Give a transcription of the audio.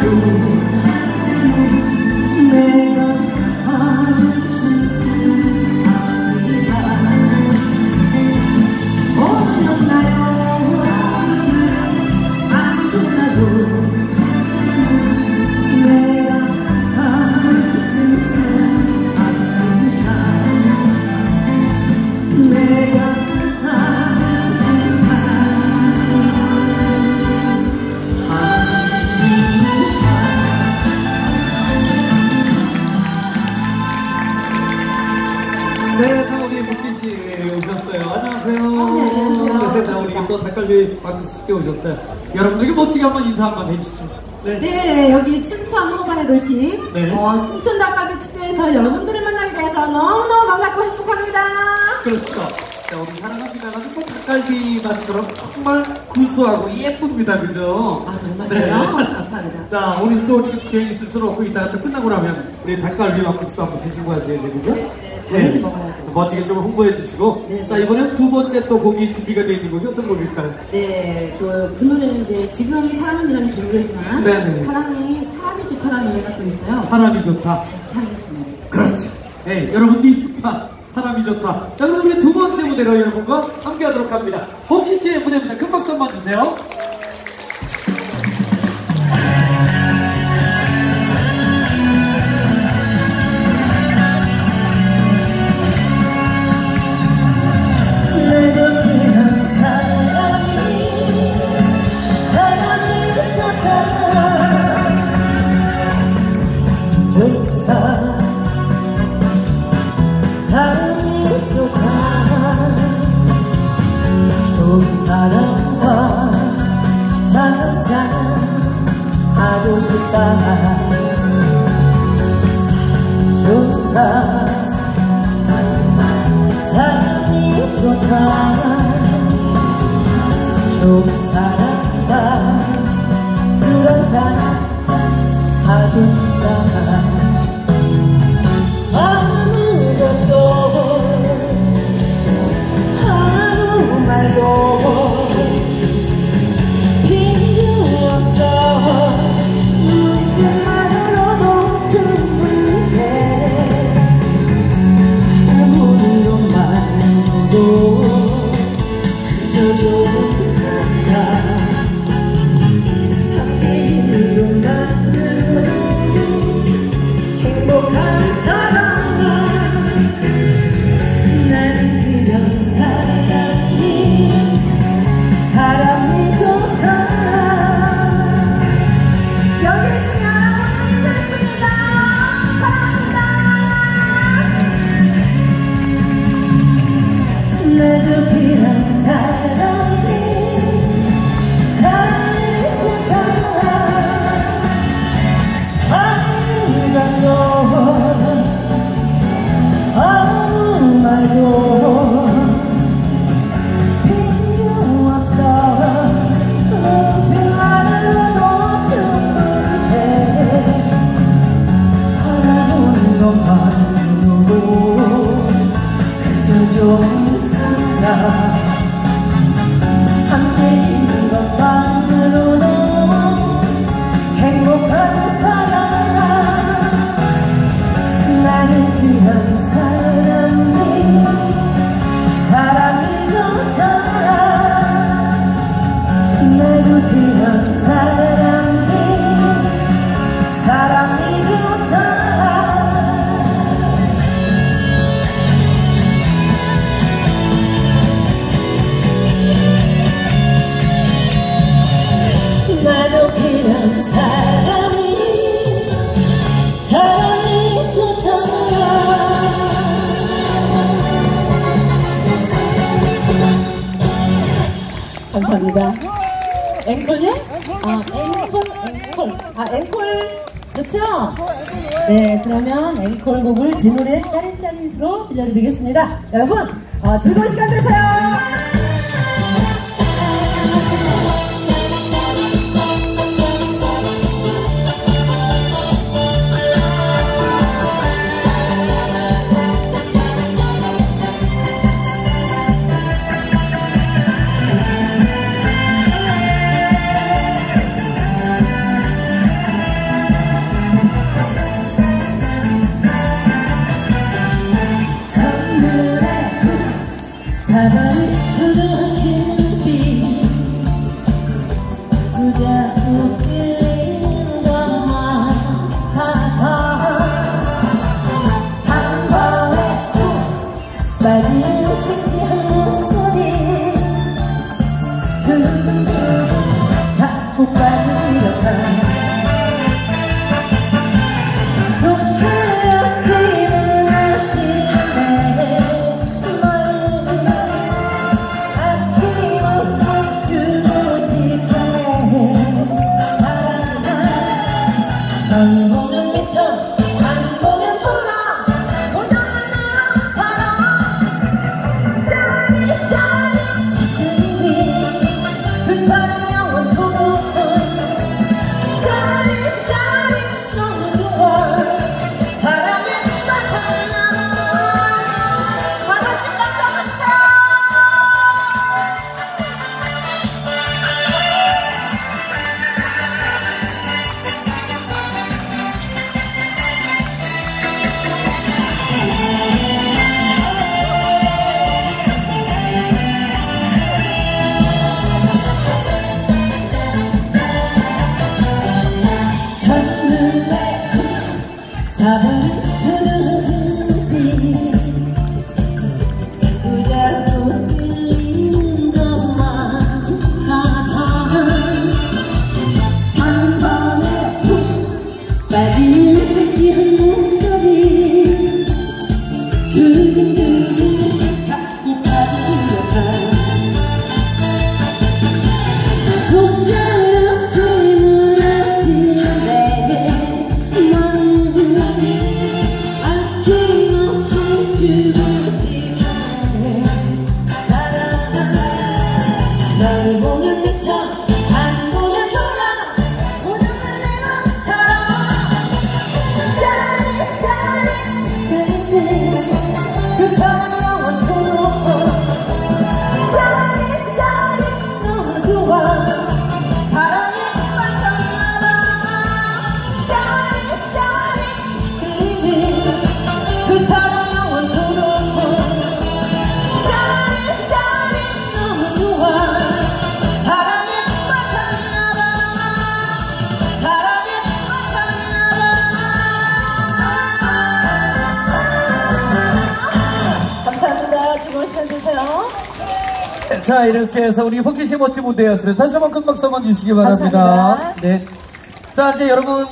닭갈비 박수께 오셨어요. 여러분들께 멋지게 한번 인사 한번 해주시죠. 네, 여기 춘천 호반의 도시 춘천 닭갈비 축제에서 여러분들을 만나게 돼서 너무너무 반갑고 행복합니다. 그렇죠. 자, 우리 사랑합니다가 또 닭갈비 맛처럼 정말 구수하고 예쁩니다. 그죠? 아, 정말요? 네. 감사합니다. 자, 오늘 또 괜히 쓸수록 없고 이따가 또 끝나고 나면 우리 닭갈비와 국수 한번 드시고 가셔야죠. 그죠? 당연히 먹어야죠. 멋지게 좀 홍보해 주시고. 네, 자, 이번엔 두 번째 또 곡이 준비가 되어 있는 곡이 어떤 곡일까요? 네, 그 노래는 이제 지금 사랑이라는 노래지만 사람이 좋다라는 노래가 또 있어요. 사람이 좋다. 이창희 씨 노래. 그렇죠. 네, 여러분들이 좋다. 사람이 좋다. 자, 그럼 우리 두 번째 무대로 여러분과 함께 하도록 합니다. 버키 씨의 무대입니다. 큰 박수 한번 주세요. 사랑과 하고 싶다. 좋다. 사랑이 좋다. 좋은 사랑과 술 한잔 하고 싶다. 아무것도 아무 말도 감사합니다. 앵콜요? 앵콜 좋죠? 네, 그러면 앵콜곡을 제 노래 짜릿짜릿으로 들려드리겠습니다. 여러분, 즐거운 시간 되세요. 한 보면 미쳐 한 보면 돌아 돌아가는 사랑 그 사랑 영원토록 짜릿짜릿 너무 좋아 사랑에 빠져나 바다지 깜짝깜짝 다른 흐르기 자꾸자꾸 끌리는 것만 같아 한 번에 푹 빠지는 섹시한 목소리 두근두근 자꾸 빠져들어가 손가락 무너진 내게 널 보면 미쳐 안 보면 돌아 오늘은 내가 살아 짜릿짜릿 그 사랑 영원토록 짜릿짜릿 너무 좋아 사랑에 빠져나가 짜릿짜릿 그 사랑 영원토록 짜릿짜릿 너무 좋아 감사합니다. 즐거운 시간 되세요. 자, 이렇게 해서 우리 포키씨 멋진 무대였습니다. 다시 한번 큰 박수 한번 주시기 바랍니다. 감사합니다. 네. 자, 이제 여러분.